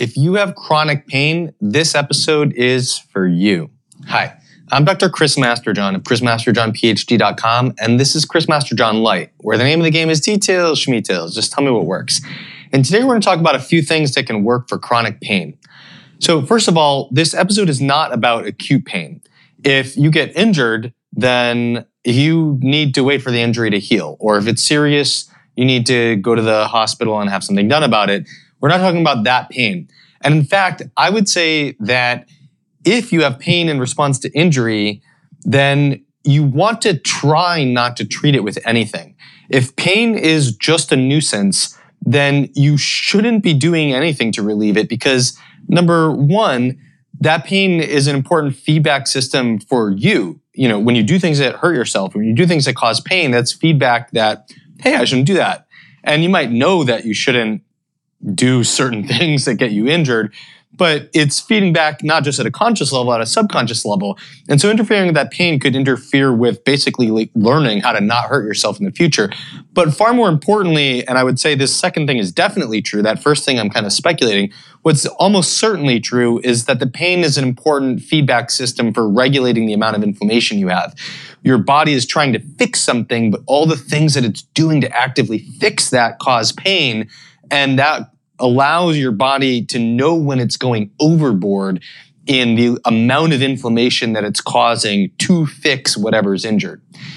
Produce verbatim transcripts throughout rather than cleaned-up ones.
If you have chronic pain, this episode is for you. Hi, I'm Doctor Chris Masterjohn of chris masterjohn p h d dot com, and this is Chris Masterjohn Lite, where the name of the game is details, schmeetails. Just tell me what works. And today we're going to talk about a few things that can work for chronic pain. So first of all, this episode is not about acute pain. If you get injured, then you need to wait for the injury to heal. Or if it's serious, you need to go to the hospital and have something done about it. We're not talking about that pain. And in fact, I would say that if you have pain in response to injury, then you want to try not to treat it with anything. If pain is just a nuisance, then you shouldn't be doing anything to relieve it because, number one, that pain is an important feedback system for you. You know, when you do things that hurt yourself, when you do things that cause pain, that's feedback that, hey, I shouldn't do that. And you might know that you shouldn't do certain things that get you injured, but it's feeding back not just at a conscious level, at a subconscious level. And so interfering with that pain could interfere with basically like learning how to not hurt yourself in the future. But far more importantly, and I would say this second thing is definitely true, that first thing I'm kind of speculating, what's almost certainly true is that the pain is an important feedback system for regulating the amount of inflammation you have. Your body is trying to fix something, but all the things that it's doing to actively fix that cause pain, and that allows your body to know when it's going overboard in the amount of inflammation that it's causing to fix whatever's injured.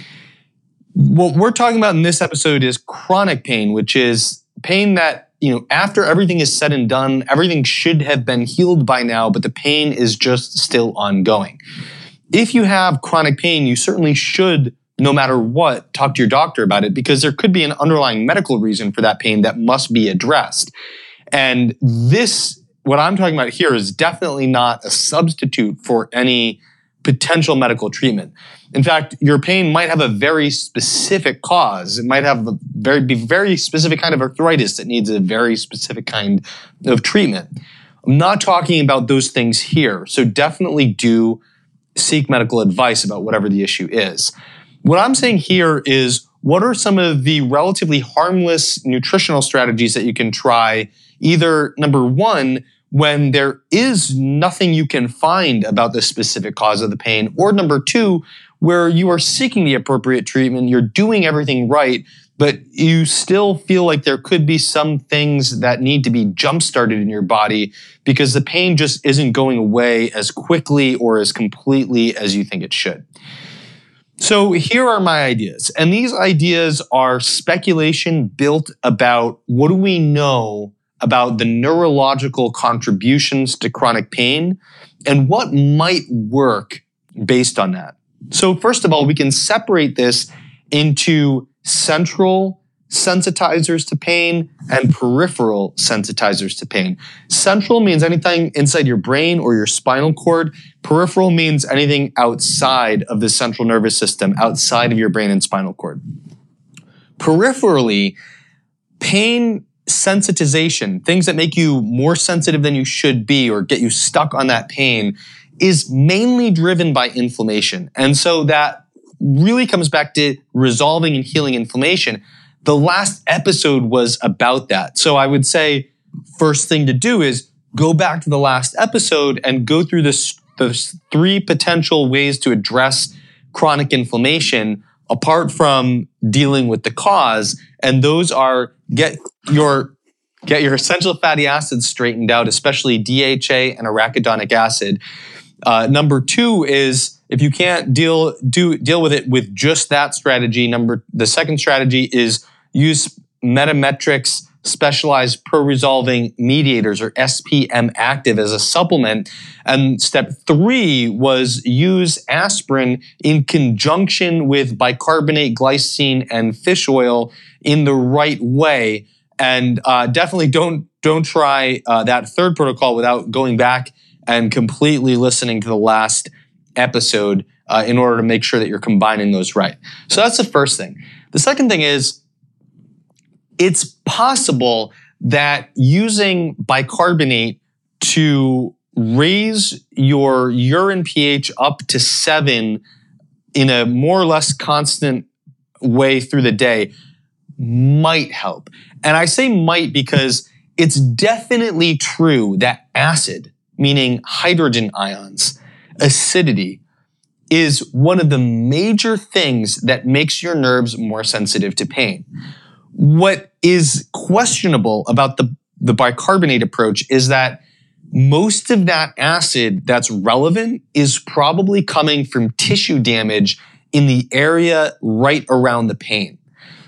What we're talking about in this episode is chronic pain, which is pain that, you know, after everything is said and done, everything should have been healed by now, but the pain is just still ongoing. If you have chronic pain, you certainly should, no matter what, talk to your doctor about it because there could be an underlying medical reason for that pain that must be addressed. And this, what I'm talking about here, is definitely not a substitute for any potential medical treatment. In fact, your pain might have a very specific cause. It might have a very, be very specific kind of arthritis that needs a very specific kind of treatment. I'm not talking about those things here. So definitely do seek medical advice about whatever the issue is. What I'm saying here is, what are some of the relatively harmless nutritional strategies that you can try, either, number one, when there is nothing you can find about the specific cause of the pain, or number two, where you are seeking the appropriate treatment, you're doing everything right, but you still feel like there could be some things that need to be jump-started in your body because the pain just isn't going away as quickly or as completely as you think it should. So here are my ideas. And these ideas are speculation built about what do we know about the neurological contributions to chronic pain and what might work based on that. So first of all, we can separate this into central sensitizers to pain and peripheral sensitizers to pain. Central means anything inside your brain or your spinal cord. Peripheral means anything outside of the central nervous system, outside of your brain and spinal cord. Peripherally, pain sensitization, things that make you more sensitive than you should be or get you stuck on that pain, is mainly driven by inflammation. And so that really comes back to resolving and healing inflammation. The last episode was about that. So I would say first thing to do is go back to the last episode and go through this, the three potential ways to address chronic inflammation apart from dealing with the cause. And those are get your, get your essential fatty acids straightened out, especially D H A and arachidonic acid. Uh, number two is, if you can't deal do deal with it with just that strategy, number the second strategy is use Metametrix specialized pro-resolving mediators, or S P M active, as a supplement. And step three was use aspirin in conjunction with bicarbonate, glycine, and fish oil in the right way. And uh, definitely don't don't try uh, that third protocol without going back and completely listening to the last episode uh, in order to make sure that you're combining those right. So that's the first thing. The second thing is, it's possible that using bicarbonate to raise your urine pH up to seven in a more or less constant way through the day might help. And I say might because it's definitely true that acid, meaning hydrogen ions, acidity, is one of the major things that makes your nerves more sensitive to pain. What is questionable about the, the bicarbonate approach is that most of that acid that's relevant is probably coming from tissue damage in the area right around the pain.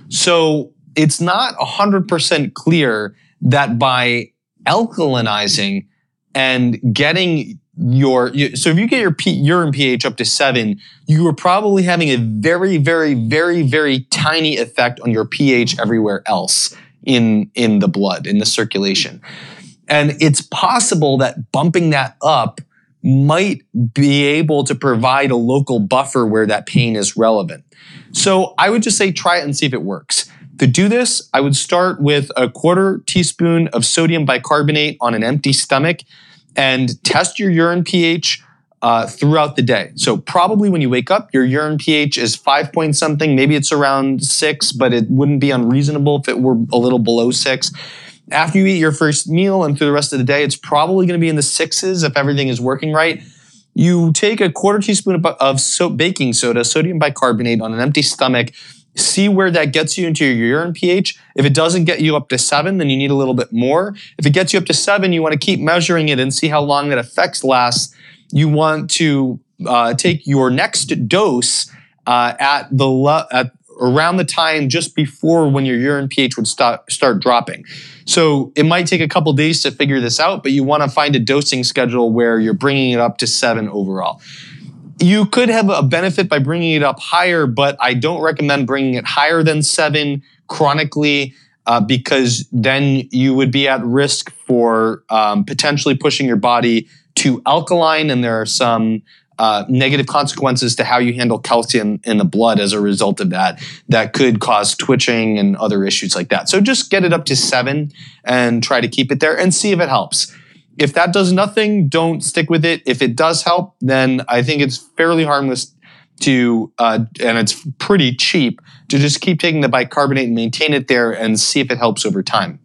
So it's not one hundred percent clear that by alkalinizing and getting your, so if you get your P, urine pH up to seven, you are probably having a very, very, very, very tiny effect on your pH everywhere else in, in the blood, in the circulation. And it's possible that bumping that up might be able to provide a local buffer where that pain is relevant. So I would just say try it and see if it works. To do this, I would start with a quarter teaspoon of sodium bicarbonate on an empty stomach and test your urine pH uh, throughout the day. So probably when you wake up, your urine pH is five point something. Maybe it's around six, but it wouldn't be unreasonable if it were a little below six. After you eat your first meal and through the rest of the day, it's probably going to be in the sixes if everything is working right. You take a quarter teaspoon of so baking soda, sodium bicarbonate on an empty stomach. See where that gets you into your urine pH. If it doesn't get you up to seven, then you need a little bit more. If it gets you up to seven, you want to keep measuring it and see how long that effect lasts. You want to uh, take your next dose uh, at the le- at around the time just before when your urine pH would start start dropping. So it might take a couple days to figure this out, but you want to find a dosing schedule where you're bringing it up to seven overall. You could have a benefit by bringing it up higher, but I don't recommend bringing it higher than seven chronically uh, because then you would be at risk for um, potentially pushing your body to alkaline, and there are some uh, negative consequences to how you handle calcium in the blood as a result of that that could cause twitching and other issues like that. So just get it up to seven and try to keep it there and see if it helps. If that does nothing, don't stick with it. If it does help, then I think it's fairly harmless to, uh, and it's pretty cheap, to just keep taking the bicarbonate and maintain it there and see if it helps over time.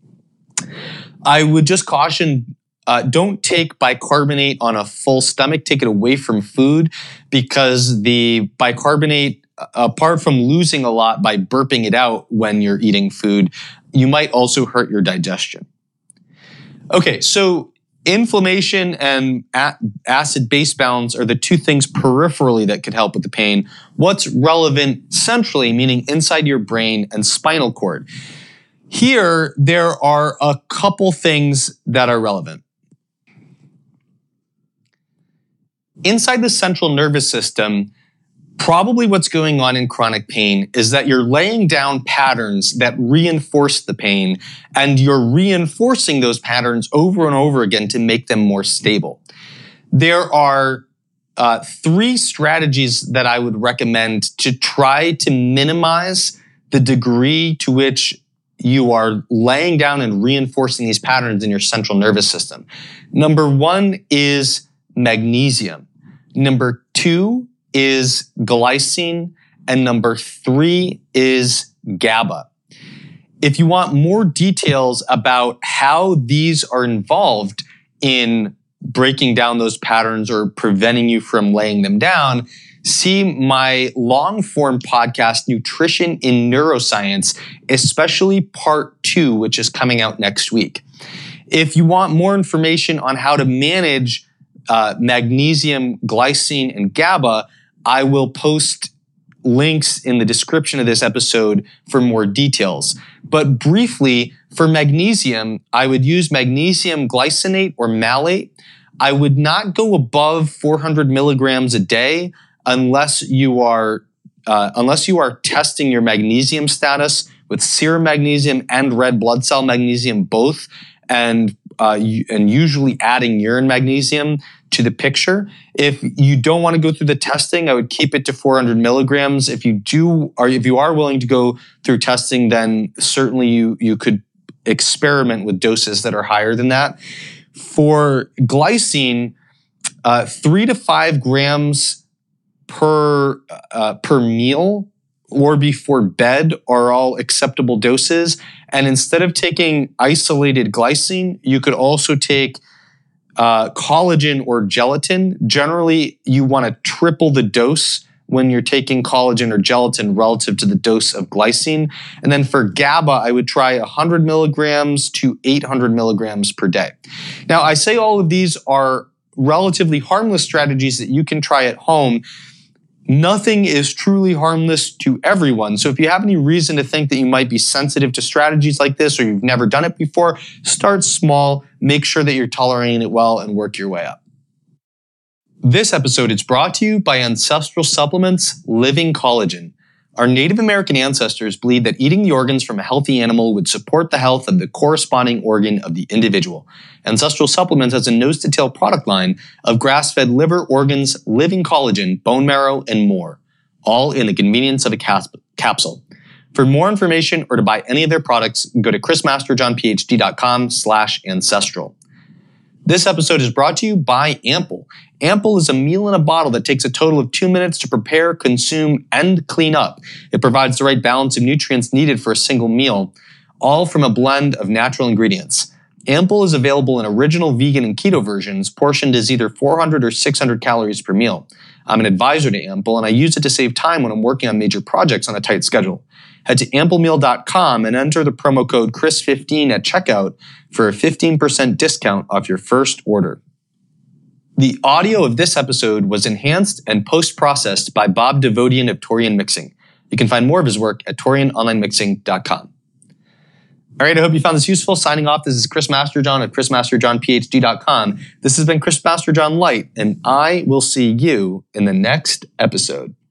I would just caution, uh, don't take bicarbonate on a full stomach. Take it away from food because the bicarbonate, apart from losing a lot by burping it out when you're eating food, you might also hurt your digestion. Okay, so inflammation and acid-base balance are the two things peripherally that could help with the pain. What's relevant centrally, meaning inside your brain and spinal cord? Here, there are a couple things that are relevant. Inside the central nervous system, probably what's going on in chronic pain is that you're laying down patterns that reinforce the pain, and you're reinforcing those patterns over and over again to make them more stable. There are uh, three strategies that I would recommend to try to minimize the degree to which you are laying down and reinforcing these patterns in your central nervous system. Number one is magnesium. Number two is glycine, and number three is GABA. If you want more details about how these are involved in breaking down those patterns or preventing you from laying them down, see my long-form podcast, Nutrition in Neuroscience, especially part two, which is coming out next week. If you want more information on how to manage uh, magnesium, glycine, and GABA, I will post links in the description of this episode for more details. But briefly, for magnesium, I would use magnesium glycinate or malate. I would not go above four hundred milligrams a day unless you are uh, unless you are testing your magnesium status with serum magnesium and red blood cell magnesium both, and uh, and usually adding urine magnesium to the picture. If you don't want to go through the testing, I would keep it to four hundred milligrams. If you do, or if you are willing to go through testing, then certainly you, you could experiment with doses that are higher than that. For glycine, uh, three to five grams per, uh, per meal or before bed are all acceptable doses. And instead of taking isolated glycine, you could also take uh, collagen or gelatin. Generally, you want to triple the dose when you're taking collagen or gelatin relative to the dose of glycine. And then for GABA, I would try one hundred milligrams to eight hundred milligrams per day. Now, I say all of these are relatively harmless strategies that you can try at home. Nothing is truly harmless to everyone. So if you have any reason to think that you might be sensitive to strategies like this, or you've never done it before, start small, make sure that you're tolerating it well, and work your way up. This episode is brought to you by Ancestral Supplements Living Collagen. Our Native American ancestors believed that eating the organs from a healthy animal would support the health of the corresponding organ of the individual. Ancestral Supplements has a nose-to-tail product line of grass-fed liver, organs, living collagen, bone marrow, and more, all in the convenience of a cas- capsule. For more information or to buy any of their products, go to chrismasterjohnphd.com slash ancestral. This episode is brought to you by Ample. Ample is a meal in a bottle that takes a total of two minutes to prepare, consume, and clean up. It provides the right balance of nutrients needed for a single meal, all from a blend of natural ingredients. Ample is available in original vegan and keto versions, portioned as either four hundred or six hundred calories per meal. I'm an advisor to Ample, and I use it to save time when I'm working on major projects on a tight schedule. Head to ample meal dot com and enter the promo code Chris fifteen at checkout for a fifteen percent discount off your first order. The audio of this episode was enhanced and post-processed by Bob Devodian of Torian Mixing. You can find more of his work at torian online mixing dot com. All right, I hope you found this useful. Signing off, this is Chris Masterjohn of chris masterjohn p h d dot com. This has been Chris Masterjohn Lite, and I will see you in the next episode.